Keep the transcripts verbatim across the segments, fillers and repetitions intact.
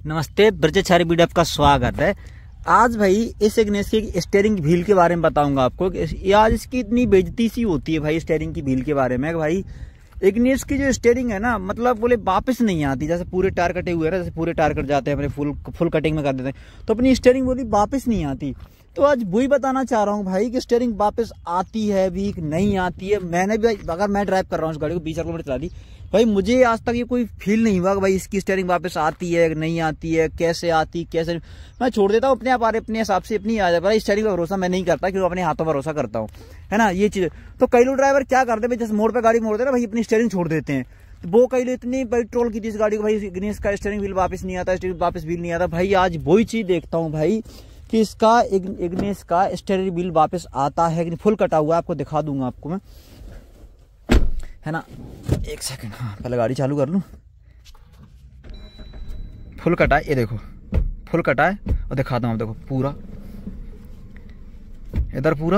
नमस्ते, ब्रजचारी वीडियो आपका स्वागत है। आज भाई इस इग्निस की स्टीयरिंग व्हील के बारे में बताऊंगा आपको। आज इसकी इतनी बेइज्जती सी होती है भाई स्टीयरिंग की व्हील के बारे में। भाई इग्निस की जो स्टीयरिंग है ना, मतलब बोले वापस नहीं आती। जैसे पूरे टायर कटे हुए हैं, जैसे पूरे टायर कट जाते हैं, अपने फुल फुल कटिंग में कर देते हैं, तो अपनी स्टीयरिंग बोली वापस नहीं आती। तो आज वही बताना चाह रहा हूँ भाई कि स्टीयरिंग वापस आती है भी नहीं आती है। मैंने भी, अगर मैं ड्राइव कर रहा हूँ इस गाड़ी को बीस किलोमीटर चला दी भाई, मुझे आज तक ये कोई फील नहीं हुआ कि भाई इसकी स्टीयरिंग वापस आती है नहीं आती है, कैसे आती कैसे। मैं छोड़ देता हूँ अपने आप, अपने हिसाब से अपनी आ जाए। भाई स्टीयरिंग पर भरोसा मैं नहीं करता, क्योंकि अपने हाथों पर भरोसा करता हूँ, है ना ये चीज। तो कई लोग ड्राइवर क्या करते हैं, जैसे मोड़ पे गाड़ी मोड़ते ना भाई, अपनी स्टीयरिंग छोड़ देते हैं। तो वो कई लोग इतनी भाई ट्रोल की थी इस गाड़ी को, भाई इग्निस का स्टीयरिंग व्हील वापस नहीं आता, स्टीयरिंग वापस व्हील नहीं आता। भाई आज वही चीज देखता हूँ भाई कि इसका इग्निस का स्टीयरिंग व्हील वापस आता है कि नहीं। फुल कटा हुआ है, आपको दिखा दूंगा आपको मैं, है ना। एक सेकंड, हाँ पहले गाड़ी चालू कर लूं। फुल कटा है, ये देखो फुल कटा है, और दिखाता हूँ आप देखो पूरा, इधर पूरा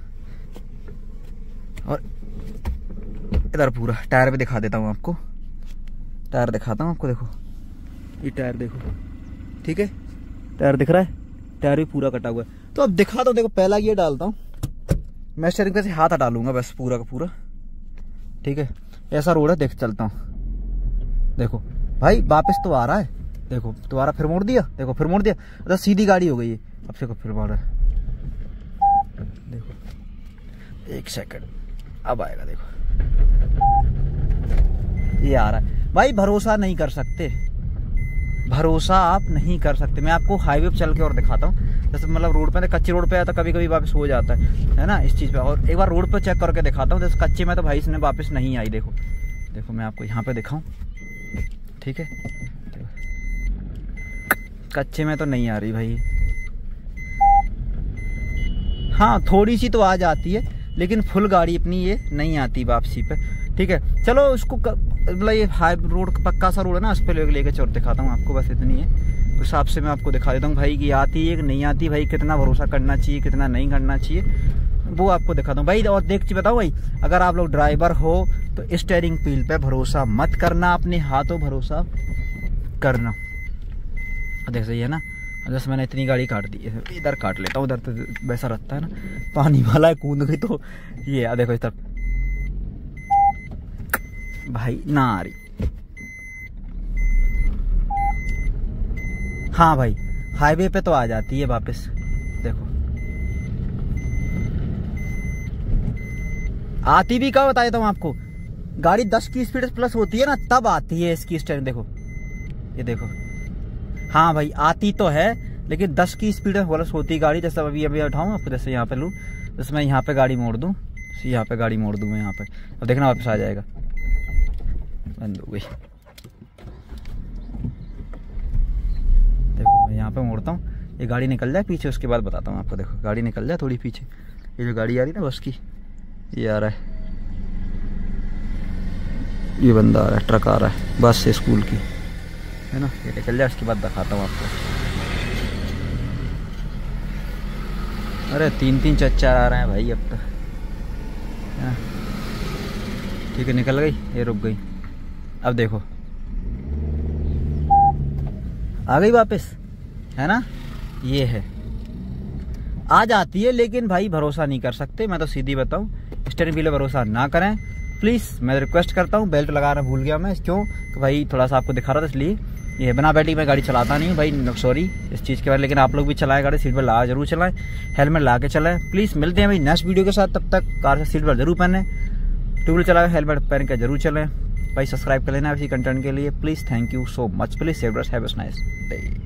और इधर पूरा। टायर पे दिखा देता हूँ आपको, टायर दिखाता हूँ आपको। देखो ये टायर देखो, ठीक है, टायर दिख रहा है, टायर भी पूरा कटा हुआ है। तो अब दिखाता हूँ, देखो पहला गियर डालता हूँ मैं, स्टीयरिंग पे से हाथ हटा लूंगा बस पूरा का पूरा, ठीक है। ऐसा रोड है, देख चलता हूँ। देखो भाई वापस तो आ रहा है, देखो दोबारा फिर मोड़ दिया, देखो फिर मोड़ दिया, तो सीधी गाड़ी हो गई है। अब से फिर मोड़ रहा है, देखो एक सेकंड, अब आएगा, देखो ये आ रहा है। भाई भरोसा नहीं कर सकते, भरोसा आप नहीं कर सकते। मैं आपको हाईवे पे चल के और दिखाता हूँ। जैसे मतलब रोड पे, कच्चे रोड पे है तो कभी कभी वापस हो जाता है, है ना इस चीज पे। और एक बार रोड पे चेक करके दिखाता हूँ। जैसे कच्चे में तो भाई इसने वापस नहीं आई। देखो देखो मैं आपको यहाँ पे दिखाऊं, ठीक है, कच्चे में तो नहीं आ रही भाई। हाँ थोड़ी सी तो आ जाती है, लेकिन फुल गाड़ी अपनी ये नहीं आती वापसी पे, ठीक है। चलो उसको मतलब ये हाई रोड पक्का सा रोड है ना, उस पर लेके चोर दिखाता हूँ आपको, बस इतनी है। उस हिसाब से मैं आपको दिखा देता हूँ भाई कि आती है कि नहीं आती, भाई कितना भरोसा करना चाहिए कितना नहीं करना चाहिए, वो आपको दिखाता हूँ भाई। और देख बताओ भाई, अगर आप लोग ड्राइवर हो तो स्टीयरिंग व्हील पे भरोसा मत करना, अपने हाथों भरोसा करना। देख सही है ना। जैसे मैंने इतनी गाड़ी काट दी, इधर काट लेता हूँ, उधर तो वैसा रहता है ना, पानी वाला है, कूद गई तो ये देखो इस तरफ भाई ना आ रही। हाँ भाई हाईवे पे तो आ जाती है वापस, देखो आती भी कब बता देता हूँ आपको। गाड़ी दस की स्पीड प्लस होती है ना, तब आती है इसकी स्टीयरिंग। देखो ये देखो, हाँ भाई आती तो है, लेकिन दस की स्पीड प्लस होती है गाड़ी। जैसे अभी अभी उठाऊँ आपको, जैसे यहाँ पे लूँ, जैसे मैं यहाँ पे गाड़ी मोड़ दूँ, यहाँ पे गाड़ी मोड़ दूँ मैं यहाँ पे, अब देखना वापस आ जाएगा। बंद हो गई, देखो मैं यहाँ पे मोड़ता हूँ, ये गाड़ी निकल जाए पीछे, उसके बाद बताता हूँ आपको। देखो गाड़ी निकल जाए थोड़ी पीछे, ये जो गाड़ी आ रही है ना बस की, ये आ रहा है, ये बंदा आ रहा है, ट्रक आ रहा है बस से स्कूल की, है ना। ये निकल जाए, उसके बाद दिखाता हूँ आपको। अरे तीन तीन चार चार आ रहे हैं भाई अब तक, है ठीक है, निकल गई, ये रुक गई। अब देखो आ गई वापस, है ना, ये है आ जाती है, लेकिन भाई भरोसा नहीं कर सकते। मैं तो सीधी बताऊं, स्टीयरिंग व्हील पे भरोसा ना करें प्लीज, मैं रिक्वेस्ट करता हूं। बेल्ट लगाना भूल गया मैं, क्यों कि भाई थोड़ा सा आपको दिखा रहा था, इसलिए। ये बिना बेल्ट की मैं गाड़ी चलाता नहीं हूँ भाई, सॉरी इस चीज़ के बाद। लेकिन आप लोग भी चलाएं गाड़ी, सीट बेल्ट लगा जरूर चलाएं, हेलमेट ला के चलाएं प्लीज़। मिलते हैं भाई नेक्स्ट वीडियो के साथ, तब तक कार से सीट बेल्ट जरूर पहने, टू व्हीलर चलाए हेलमेट पहन के जरूर चलें भाई। सब्सक्राइब कर लेना इसी कंटेंट के लिए please. Thank you so much, please save us, have a nice day.